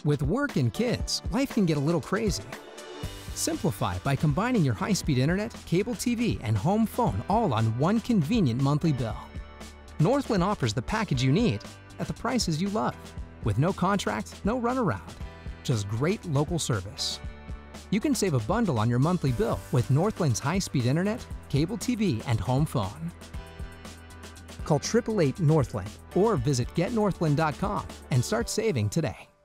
With work and kids, life can get a little crazy. Simplify by combining your high-speed internet, cable TV, and home phone all on one convenient monthly bill. Northland offers the package you need at the prices you love, with no contract, no runaround, just great local service. You can save a bundle on your monthly bill with Northland's high-speed internet, cable TV, and home phone. Call 888-NORTHLAND or visit getnorthland.com and start saving today.